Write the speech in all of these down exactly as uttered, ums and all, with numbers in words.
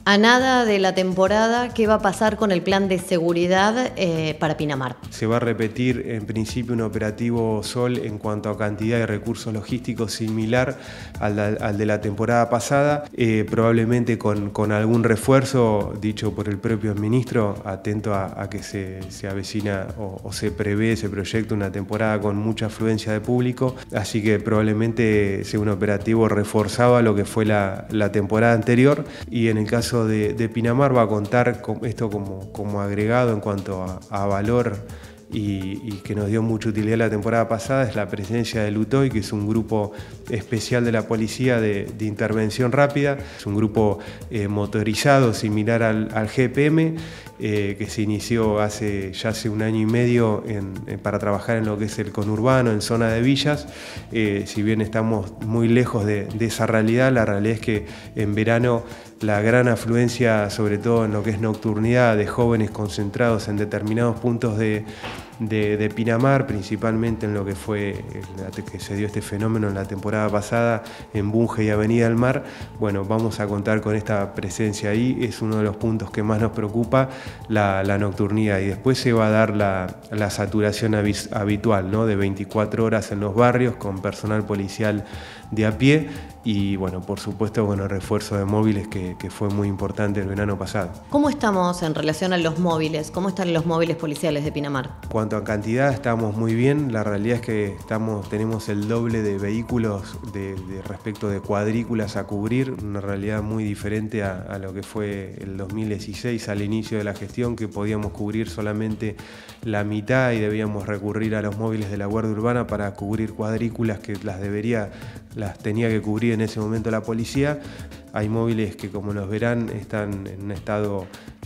A nada de la temporada, ¿qué va a pasar con el plan de seguridad eh, para Pinamar? Se va a repetir en principio un operativo Sol en cuanto a cantidad de recursos logísticos similar al, al de la temporada pasada, eh, probablemente con, con algún refuerzo dicho por el propio ministro, atento a, a que se, se avecina o, o se prevé, se proyecta una temporada con mucha afluencia de público, así que probablemente sea un operativo reforzado a lo que fue la, la temporada anterior, y en el caso de, de Pinamar va a contar con esto como, como agregado en cuanto a, a valor y, y que nos dio mucha utilidad la temporada pasada, es la presencia del U T O I, que es un grupo especial de la policía de, de intervención rápida. Es un grupo eh, motorizado similar al, al G P M, eh, que se inició hace, ya hace un año y medio en, en, para trabajar en lo que es el conurbano, en zona de villas. Eh, si bien estamos muy lejos de, de esa realidad, la realidad es que en verano la gran afluencia, sobre todo en lo que es nocturnidad, de jóvenes concentrados en determinados puntos de, de, de Pinamar, principalmente en lo que fue, que se dio este fenómeno en la temporada pasada, en Bunge y Avenida del Mar. Bueno, vamos a contar con esta presencia ahí, es uno de los puntos que más nos preocupa, la, la nocturnidad, y después se va a dar la, la saturación habitual, ¿no?, de veinticuatro horas en los barrios, con personal policial de a pie, y bueno, por supuesto, bueno, refuerzo de móviles que, que fue muy importante el verano pasado. ¿Cómo estamos en relación a los móviles? ¿Cómo están los móviles policiales de Pinamar? En cuanto a cantidad, estamos muy bien. La realidad es que estamos, tenemos el doble de vehículos de, de respecto de cuadrículas a cubrir, una realidad muy diferente a, a lo que fue el dos mil dieciséis, al inicio de la gestión, que podíamos cubrir solamente la mitad y debíamos recurrir a los móviles de la Guardia Urbana para cubrir cuadrículas que las debería, las tenía que cubrir en ese momento la policía. Hay móviles que, como los verán, están en un estado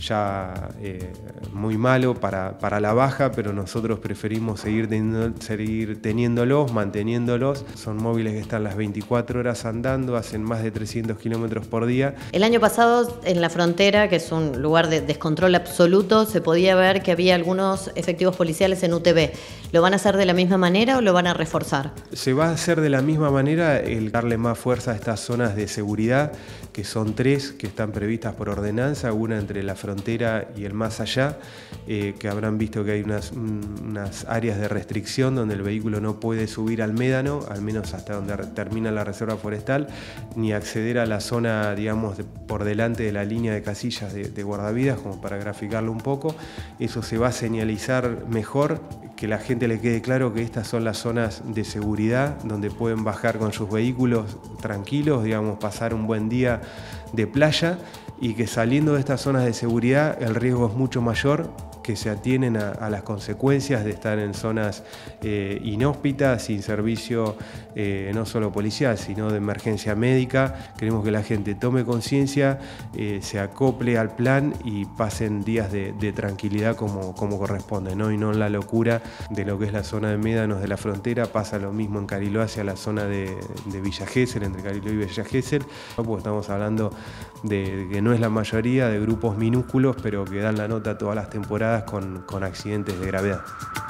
ya eh, muy malo para, para la baja, pero nosotros preferimos seguir, teniendo, seguir teniéndolos, manteniéndolos. Son móviles que están las veinticuatro horas andando, hacen más de trescientos kilómetros por día. El año pasado, en la frontera, que es un lugar de descontrol absoluto, se podía ver que había algunos efectivos policiales en U T V. ¿Lo van a hacer de la misma manera o lo van a reforzar? Se va a hacer de la misma manera, el darle más fuerza a estas zonas de seguridad, que son tres, que están previstas por ordenanza, una entre la frontera y el más allá, eh, que habrán visto que hay unas, unas áreas de restricción donde el vehículo no puede subir al médano, al menos hasta donde termina la reserva forestal, ni acceder a la zona, digamos, de, por delante de la línea de casillas de, de guardavidas, como para graficarlo un poco. Eso se va a señalizar mejor, que la gente le quede claro que estas son las zonas de seguridad donde pueden bajar con sus vehículos tranquilos, digamos, pasar un buen día de playa, y que saliendo de estas zonas de seguridad el riesgo es mucho mayor, que se atienen a, a las consecuencias de estar en zonas eh, inhóspitas, sin servicio eh, no solo policial, sino de emergencia médica. Queremos que la gente tome conciencia, eh, se acople al plan y pasen días de, de tranquilidad como, como corresponde, ¿no? Y no en la locura de lo que es la zona de médanos de la frontera. Pasa lo mismo en Cariló hacia la zona de, de Villa Gesell, entre Cariló y Villa Gesell, ¿no? Porque estamos hablando de, de que no es la mayoría, de grupos minúsculos, pero que dan la nota todas las temporadas con, con accidentes de gravedad.